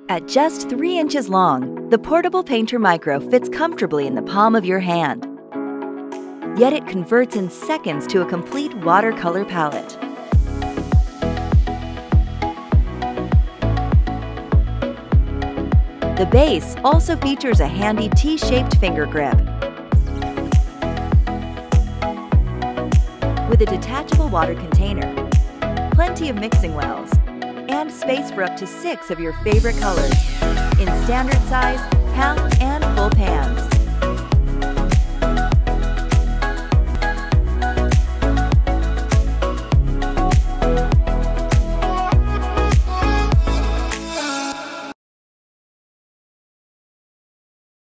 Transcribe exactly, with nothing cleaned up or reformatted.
At just three inches long, the Portable Painter Micro fits comfortably in the palm of your hand. Yet it converts in seconds to a complete watercolor palette. The base also features a handy T-shaped finger grip. With a detachable water container, plenty of mixing wells, and space for up to six of your favorite colors in standard size, half and full pans.